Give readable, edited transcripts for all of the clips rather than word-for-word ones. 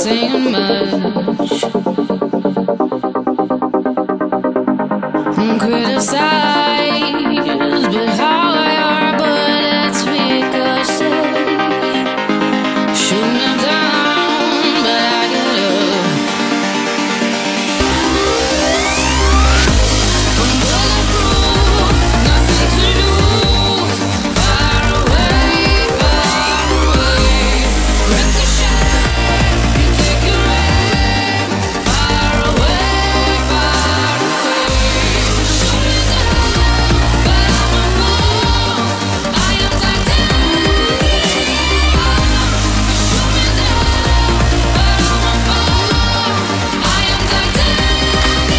saying much. Criticize, but how your bullets ricochet. Shoot me down, but I get up. I'm bulletproof, nothing to lose. Far away, ricochet. You take your aim. Far away, shoot me down, but I'm a fool. I am titanium. Shoot me down, but I'm a fool. I am titanium.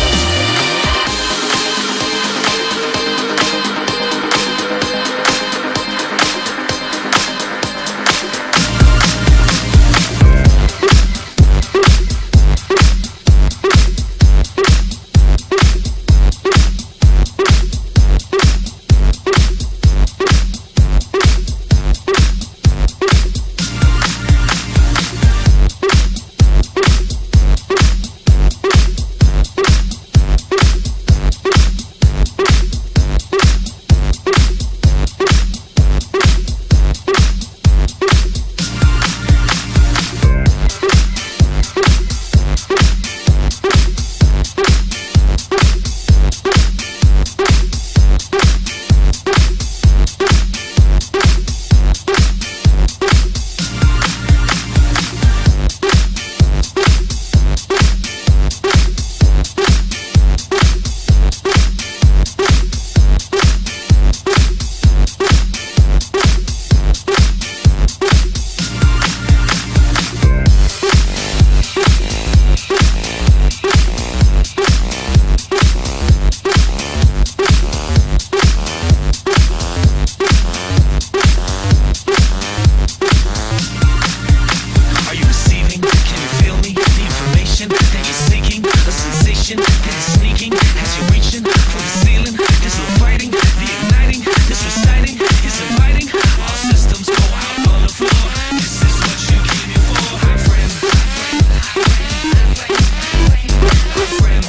Are you receiving? Can you feel me? The information that you're seeking, a sensation that is sneaking as you're reaching for the ceiling. There's no fighting, the igniting, this reciting is inviting. All systems go out on the floor. This is what you came here for, hi friend. Hi friend.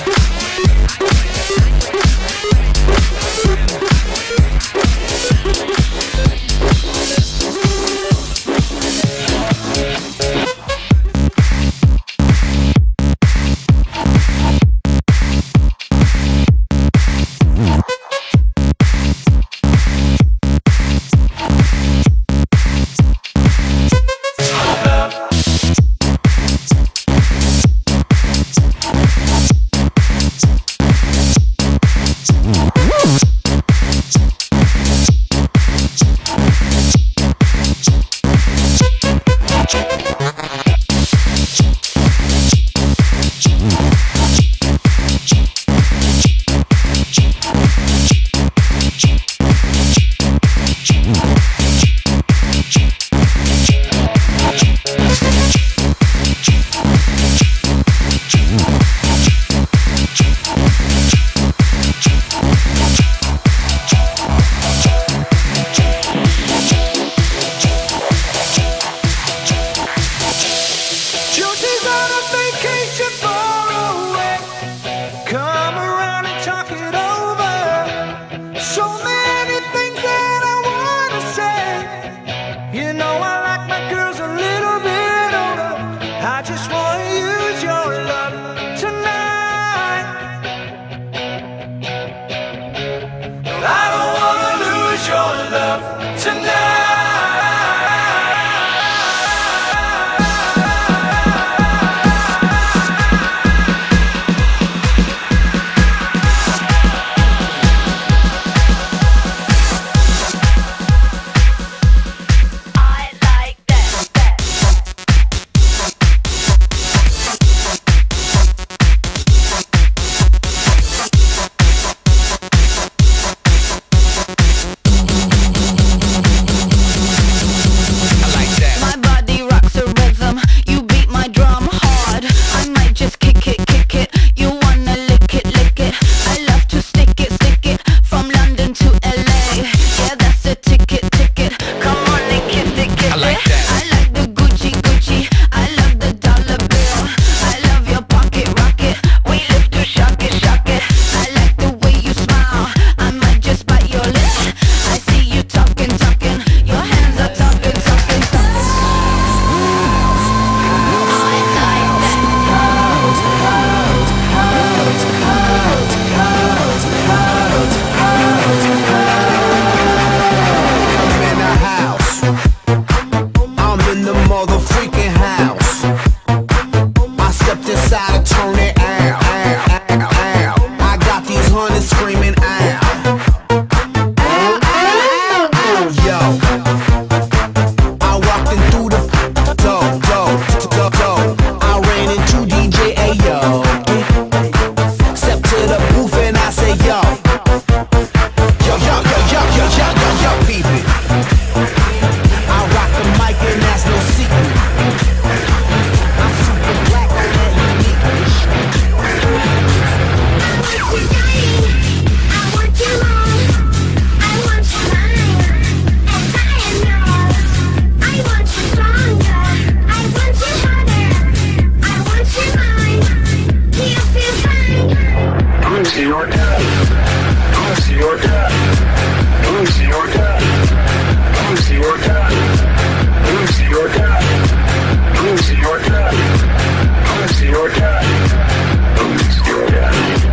Lucy or death. Lucy or death. Lucy or death. Lucy or death. Lucy or death. Lucy or death. Lucy or death. Lucy or death.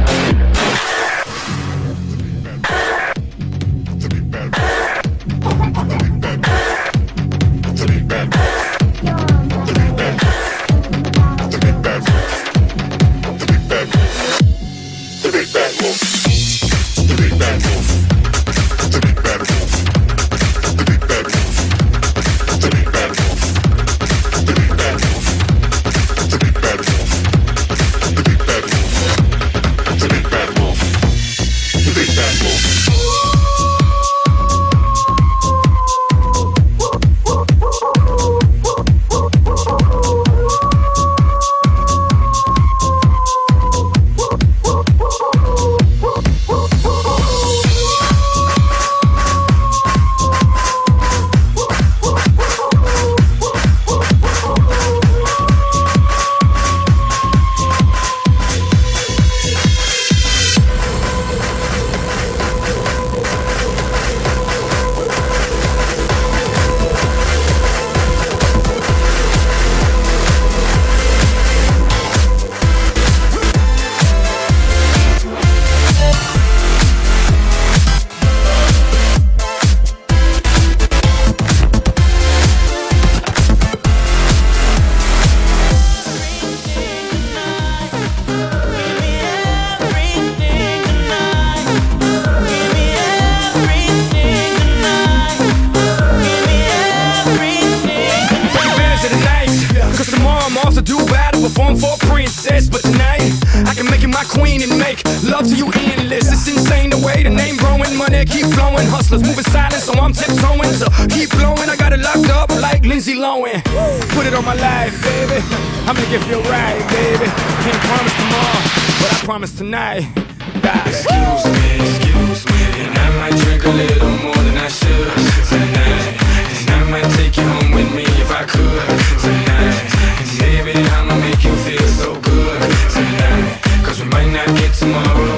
Perform for a princess, but tonight I can make you my queen and make love to you endless. It's insane the way the name growing, money keep flowing, hustlers moving silent, so I'm tiptoeing. So keep blowing, I got it locked up like Lindsay Lohan. Put it on my life, baby. I'll make it feel right, baby. Can't promise tomorrow, but I promise tonight. Excuse me, and I might drink a little more than I should tonight. And I might take you home with me if I could tonight. And baby, I'ma make you feel so good tonight. 'Cause we might not get tomorrow,